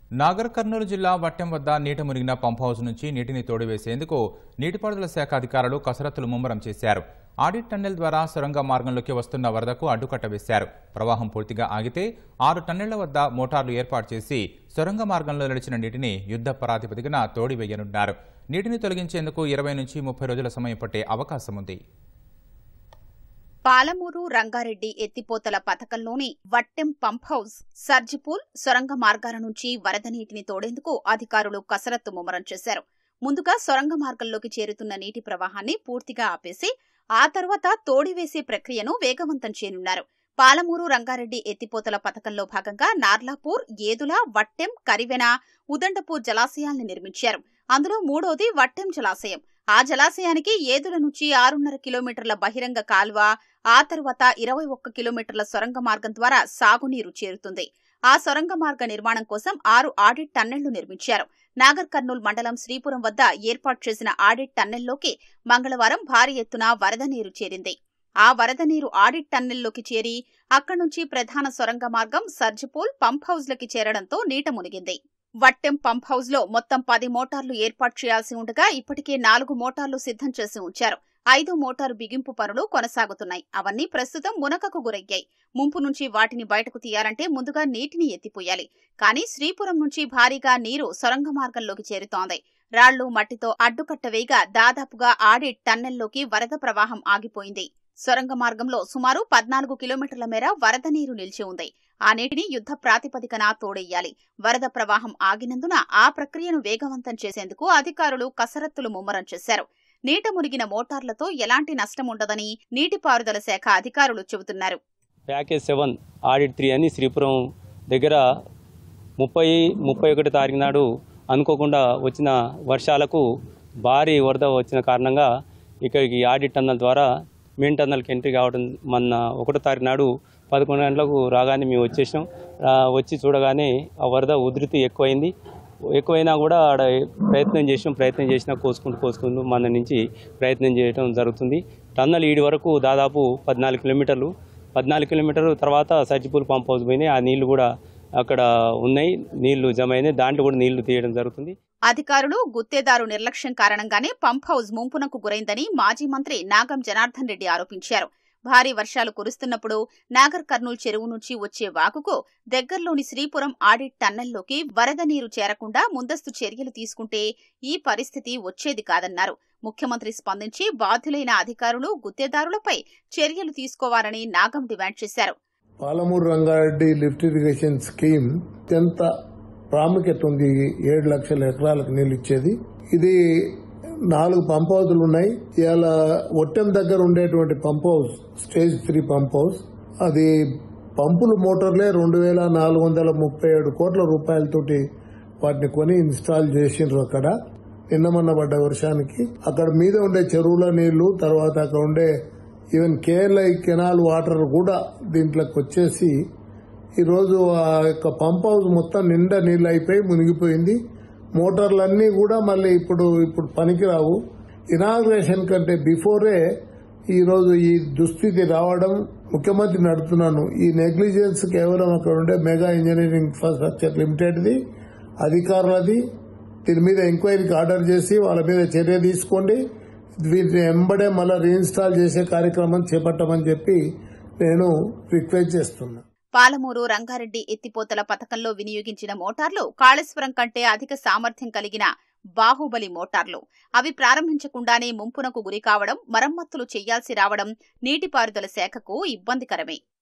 నాగర్ కర్నూలు జిల్లా వట్టెం వద్ద నీట మునిగిన పంప్ హౌస్ నుంచి నీటిని తోడివేసేందుకు నీటిపారుదల శాఖ అధికారులు కసరత్తులు ముమ్మరం చేశారు. ఆడిట్ టన్నెల్ ద్వారా సొరంగ మార్గంలోకి వస్తున్న వరదకు అడ్డుకట్ట వేశారు. ప్రవాహం పూర్తిగా ఆగితే 6 టన్నెళ్ల వద్ద మోటార్లు ఏర్పాటు చేసి సొరంగ మార్గంలో నిలిచిన నీటిని యుద్ధ ప్రాతిపదికన తోడివేయనున్నారు. నీటిని తొలగించేందుకు 20 నుంచి 30 రోజుల సమయం పట్టే అవకాశం ఉంది. పాలమూరు రంగారెడ్డి ఎత్తిపోతల పథకంలోని వట్టెం పంప్ హౌస్, సర్జిపూల్ సొరంగ మార్గాల నుంచి వరద నీటిని తోడేందుకు అధికారులు కసరత్తు ముమ్మరం చేశారు. ముందుగా సొరంగ మార్గంలోకి చేరుతున్న నీటి ప్రవాహాన్ని పూర్తిగా ఆపేసి ఆ తర్వాత తోడివేసే ప్రక్రియను వేగవంతం చేయనున్నారు. పాలమూరు రంగారెడ్డి ఎత్తిపోతల పథకంలో భాగంగా నార్లాపూర్, ఏదుల, వట్టెం, కరివెన, ఉదండపూర్ జలాశయాల్ని నిర్మించారు. అందులో మూడోది వట్టెం జలాశయం. ఆ జలాశయానికి ఏదుల నుంచి 6.5 కిలోమీటర్ల బహిరంగ కాల్వ, ఆ తర్వాత 21 కిలోమీటర్ల సొరంగ మార్గం ద్వారా సాగునీరు చేరుతుంది. ఆ సొరంగ మార్గ నిర్మాణం కోసం 6 ఆడిట్ టన్నెళ్లు నిర్మించారు. నాగర్ కర్నూల్ మండలం శ్రీపురం వద్ద ఏర్పాటు చేసిన ఆడిట్ టన్నెల్లోకి మంగళవారం భారీ ఎత్తున వరద నీరు చేరింది. ఆ వరద నీరు ఆడిట్ టన్నెల్లోకి చేరి అక్కడి నుంచి ప్రధాన సొరంగ మార్గం సర్జిపూల్ పంప్ హౌజ్లకి చేరడంతో నీట మునిగింది. వట్టెం పంప్ హౌజ్ లో మొత్తం 10 మోటార్లు ఏర్పాటు చేయాల్సి ఉండగా ఇప్పటికే 4 మోటార్లు సిద్ధం చేసి ఉంచారు. 5 మోటారు బిగింపు పనులు కొనసాగుతున్నాయి. అవన్నీ ప్రస్తుతం మునకకు గురయ్యాయి. ముంపు నుంచి వాటిని బయటకు తీయాలంటే ముందుగా నీటిని ఎత్తిపోయాలి. కానీ శ్రీపురం నుంచి భారీగా నీరు సొరంగ మార్గంలోకి చేరుతోంది. రాళ్లు, మట్టితో అడ్డుకట్ట వేయగా దాదాపుగా ఆడిట్ టన్నెల్లోకి వరద ప్రవాహం ఆగిపోయింది. సొరంగ మార్గంలో సుమారు 14 కిలోమీటర్ల మేర వరద నీరు నిలిచి ఉంది. ఆ నీటిని యుద్ధ ప్రాతిపదికన తోడెయ్యాలి. వరద ప్రవాహం ఆగినందున ఆ ప్రక్రియను వేగవంతం చేసేందుకు అధికారులు కసరత్తులు ముమ్మరం చేశారు. నీట మునిగిన మోటార్లతో ఎలాంటి నష్టం ఉండదని నీటిపారుదల శాఖ అధికారులు చెబుతున్నారు. ప్యాకేజ్ 7 ఆడిట్ 3 అని శ్రీపురం దగ్గర 30-31 తారీఖు నాడు అనుకోకుండా వచ్చిన వర్షాలకు భారీ వరద వచ్చిన కారణంగా ఇక్కడికి ఆడిట్ టన్నల్ ద్వారా మెయిన్ టన్నల్కి ఎంట్రీ కావడం మొన్న 1 తారీఖు నాడు 11 గంటలకు రాగానే మేము వచ్చేసాం. వచ్చి చూడగానే ఆ వరద ఉధృతి ఎక్కువైనా కూడా ఆడ ప్రయత్నం చేసినా కోసుకుంటూ మన నుంచి ప్రయత్నం చేయడం జరుగుతుంది. టన్నల్ ఈడి వరకు దాదాపు 14 కిలోమీటర్లు తర్వాత సర్జిపూల్ పంప్ హౌస్ పోయినాయి. ఆ నీళ్లు కూడా అక్కడ ఉన్నాయి, నీళ్లు జమ అయినాయి. దాంట్లో కూడా నీళ్లు తీయడం జరుగుతుంది. అధికారులు, గుత్తేదారు నిర్లక్ష్యం కారణంగానే పంప్ హౌస్ ముంపునకు గురైందని మాజీ మంత్రి నాగం జనార్దన్ రెడ్డి ఆరోపించారు. భారీ వర్షాలు కురుస్తున్నప్పుడు నాగర్ కర్నూల్ చెరువు నుంచి వచ్చే వాగుకు దగ్గరలోని శ్రీపురం ఆడిట్ టన్నెల్లోకి వరద నీరు చేరకుండా ముందస్తు చర్యలు తీసుకుంటే ఈ పరిస్థితి వచ్చేది కాదన్నారు. ముఖ్యమంత్రి స్పందించి బాధ్యులైన అధికారులు, గుత్తేదారులపై చర్యలు తీసుకోవాలని నాగం డిమాండ్ చేశారు. Palamuru Rangareddy lift irrigation scheme ఎంత ప్రాముఖ్యత ఉంది. 7 లక్షల ఎకరాలకు నీళ్ళు ఇచ్చేది. ఇది 4 పంప్ హౌస్లు ఉన్నాయి. ఇవాళ ఒట్టెం దగ్గర ఉండేటువంటి pump house stage 3 pump house, అది పంపులు మోటార్లే 2,437 కోట్ల రూపాయలతోటి వాటిని కొని ఇన్స్టాల్ చేసిండ్రు. అక్కడ నిన్న మొన్న పడ్డ వర్షానికి అక్కడ మీద ఉండే చెరువుల నీళ్లు, తర్వాత అక్కడ ఉండే ఈవెన్ కేఎల్ఐ కెనాల్ వాటర్ కూడా దీంట్లోకి వచ్చేసి ఈరోజు ఆ యొక్క పంప్ హౌస్ మొత్తం నిండా నీళ్లు అయిపోయి మునిగిపోయింది. మోటార్లన్నీ కూడా మళ్ళీ ఇప్పుడు పనికిరావు. ఇనాగ్రేషన్ కంటే బిఫోరే ఈరోజు ఈ దుస్థితి రావడం ముఖ్యమంత్రి నడుపుతున్నాను. ఈ నెగ్లిజెన్స్ కేవలం అక్కడ ఉండే మెగా ఇంజనీరింగ్ ఇన్ఫ్రాస్ట్రక్చర్ లిమిటెడ్ది, అధికారులది. దీని మీద ఎంక్వైరీకి ఆర్డర్ చేసి వాళ్ళ మీద చర్య తీసుకోండి. వీటిని ఎంబడే మళ్ళీ రీఇన్స్టాల్ చేసే కార్యక్రమం చేపట్టమని చెప్పి నేను రిక్వెస్ట్ చేస్తున్నా. పాలమూరు రంగారెడ్డి ఎత్తిపోతల పథకంలో వినియోగించిన మోటార్లు కాళేశ్వరం కంటే అధిక సామర్థ్యం కలిగిన బాహుబలి మోటార్లు. అవి ప్రారంభించకుండానే ముంపునకు గురి కావడం, మరమ్మతులు చేయాల్సి రావడం నీటిపారుదల శాఖకు ఇబ్బందికరమే.